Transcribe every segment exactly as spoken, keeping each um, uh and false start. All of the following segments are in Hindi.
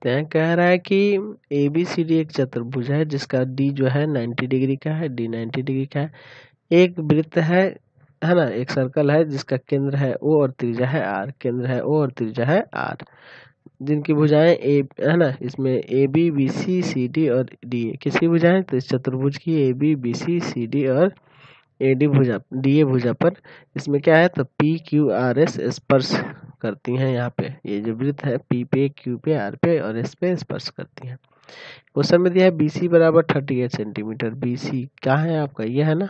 देखते हैं। कह रहा है कि ए बी सी डी एक चतुर्भुज है जिसका डी जो है नब्बे डिग्री का है, डी नब्बे डिग्री का है। एक वृत्त है है ना, एक सर्कल है जिसका केंद्र है ओ और त्रिज्या है आर, केंद्र है ओ और त्रिज्या है आर, जिनकी भुजाएं ए है ना, इसमें A B B C C D और डी ए किसकी भुजाएं, तो इस चतुर्भुज की A B B C C D और ए डी भुजा डी ए भुजा पर इसमें क्या है, तो पी क्यू आर एस स्पर्श करती हैं। यहाँ पे ये जो वृत्त है पी पे, क्यू पे, आर पे और एस पे स्पर्श करती हैं। क्वेश्चन में दिया है बी सी बराबर thirty eight centimetre. B C क्या है आपका, ये है ना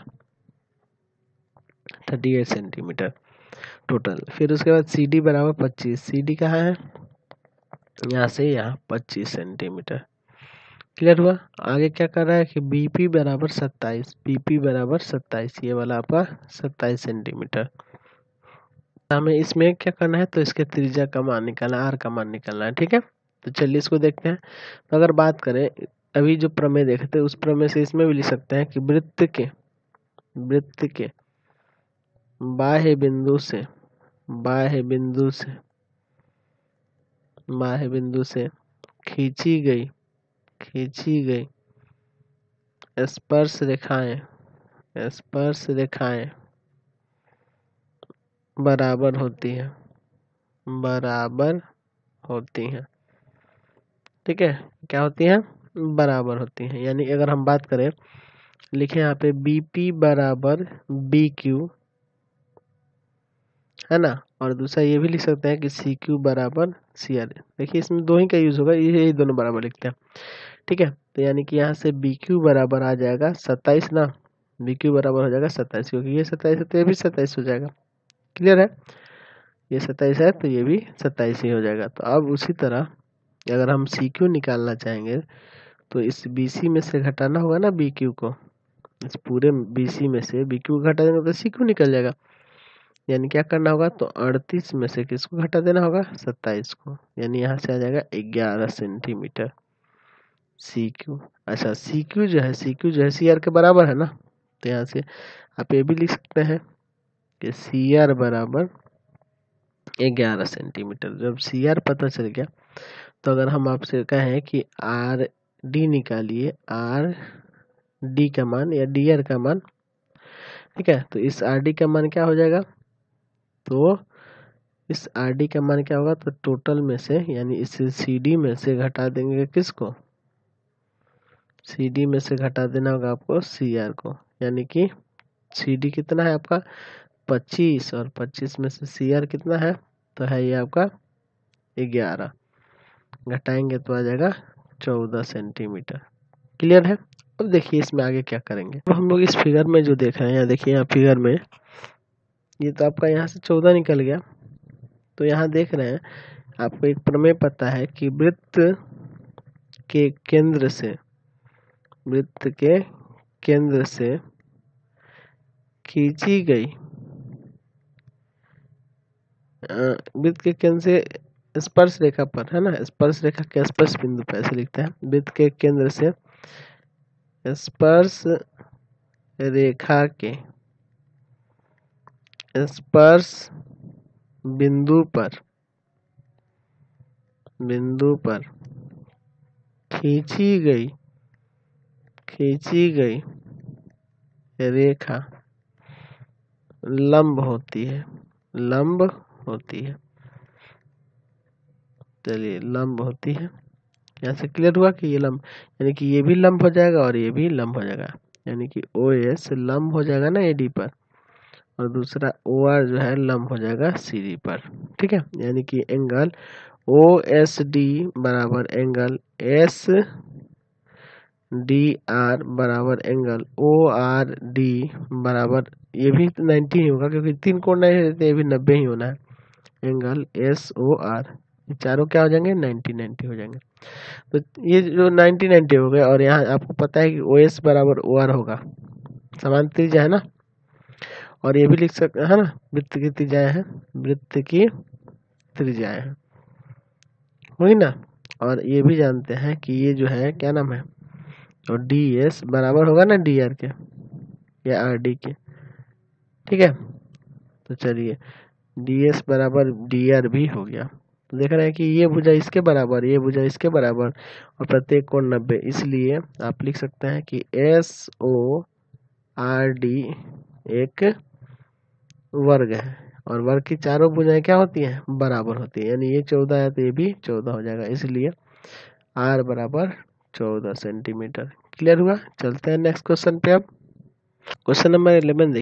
थर्टी एट सेंटीमीटर टोटल। फिर उसके बाद सी डी बराबर पच्चीस। सी डी कहाँ है, यहाँ से यहाँ पच्चीस सेंटीमीटर। क्लियर हुआ। आगे क्या कर रहा है कि बीपी बराबर सत्ताईस, बीपी बराबर सत्ताईस, ये वाला आपका सत्ताईस सेंटीमीटर। हमें इसमें क्या करना है, तो इसके त्रिज्या का मान निकालना, आर का मान निकालना है। ठीक है, तो चलिए इसको देखते हैं। तो अगर बात करें अभी जो प्रमेय देखे थे उस प्रमेय से इसमें भी लिख सकते हैं कि वृत्त के वृत्त के बाह्य बिंदु से बाह्य बिंदु से बाह्य बिंदु से खींची गई खींची गई स्पर्श रेखाएं स्पर्श रेखाएं बराबर होती है बराबर होती हैं। ठीक है, क्या होती हैं, बराबर होती हैं। यानी अगर हम बात करें, लिखे यहाँ पे बी पी बराबर बी क्यू, है ना, और दूसरा ये भी लिख सकते हैं कि सी क्यू बराबर सी आर। देखिए इसमें दो ही का यूज होगा, ये दोनों बराबर लिखते हैं। ठीक है, तो यानी कि यहाँ से बी क्यू बराबर आ जाएगा सत्ताईस ना, बी क्यू बराबर हो जाएगा सत्ताईस, क्योंकि ये सत्ताईस है तो ये भी सत्ताईस हो जाएगा। क्लियर है, ये सत्ताईस है तो ये भी सत्ताईस ही हो जाएगा। तो अब उसी तरह अगर हम सी क्यू निकालना चाहेंगे तो इस बी सी में से घटाना होगा ना बी क्यू को, इस पूरे बी सी में से बी क्यू घटा देंगे तो सी क्यू निकल जाएगा। यानी क्या करना होगा, तो अड़तीस में से किसको घटा देना होगा, सत्ताईस को। यानी यहाँ से आ जाएगा ग्यारह सेंटीमीटर सी क्यू। अच्छा, सी क्यू जो है सी क्यू जो है सी आर के बराबर है ना, तो यहाँ से आप ये भी लिख सकते हैं कि सी आर बराबर ग्यारह सेंटीमीटर। जब सी आर पता चल गया तो अगर हम आपसे कहें कि आर डी निकालिए, आर डी का मान या डी आर का मान, ठीक है, तो इस आर डी का मान क्या हो जाएगा, तो इस आर डी का मान क्या होगा, तो टोटल में से यानी इस सी डी में से घटा देंगे किसको, सी डी में से घटा देना होगा आपको सी आर को। यानी कि सी डी कितना है आपका पच्चीस, और पच्चीस में से सी आर कितना है, तो है ये आपका ग्यारह, घटाएंगे तो आ जाएगा चौदह सेंटीमीटर। क्लियर है। अब देखिए इसमें आगे क्या करेंगे। अब हम लोग इस फिगर में जो देख रहे हैं, यहाँ देखिए, यहाँ फिगर में ये तो आपका यहाँ से चौदह निकल गया। तो यहाँ देख रहे हैं आपको एक प्रमेय पता है कि वृत्त के केंद्र से वृत्त के केंद्र से खींची गई वृत्त के केंद्र से स्पर्श रेखा पर, है ना, स्पर्श रेखा के स्पर्श बिंदु पर, ऐसे लिखते हैं, वृत्त के केंद्र से स्पर्श रेखा के स्पर्श बिंदु पर बिंदु पर खींची गई खींची गई रेखा लंब होती है लंब होती है चलिए लंब होती है। यहाँ से क्लियर हुआ कि ये लंब, यानी कि ये भी लंब हो जाएगा और ये भी लंब हो जाएगा। यानी कि ओ एस लंब हो जाएगा ना ए डी पर, और दूसरा ओ आर जो है लंब हो जाएगा सी डी पर। ठीक है, यानी कि एंगल ओ एस डी बराबर एंगल एस डी आर बराबर एंगल ओ आर डी बराबर, ये भी नाइन्टी ही होगा क्योंकि तीन कोण नहीं रहते, ये भी नब्बे ही होना है। एंगल एस ओ आर, चारों क्या हो जाएंगे, नाइन्टी नाइन्टी हो जाएंगे। तो ये जो नाइन्टी नाइन्टी हो गए, और यहाँ आपको पता है कि ओ एस बराबर ओ आर होगा, समान त्रिज्या है ना, और ये भी लिख सकते हैं ना, वृत्त की त्रिज्याएं हैं वृत्त की त्रिज्याएं हैं वही ना। और ये भी जानते हैं कि ये जो है क्या नाम है, और डी एस बराबर होगा ना डी आर के या आर डी के। ठीक है, तो चलिए डी एस बराबर डी आर भी हो गया। तो देख रहे हैं कि ये भुजा इसके बराबर, ये भुजा इसके बराबर और प्रत्येक कोण नब्बे, इसलिए आप लिख सकते हैं कि एस ओ आर डी एक वर्ग है और वर्ग की चारों भुजाएं क्या होती हैं, बराबर होती है, यानी ये चौदह है तो ये भी चौदह हो जाएगा, इसलिए आर बराबर चौदह सेंटीमीटर। क्लियर हुआ? चलते हैं नेक्स्ट क्वेश्चन पे। अब क्वेश्चन नंबर इलेवन देखिए।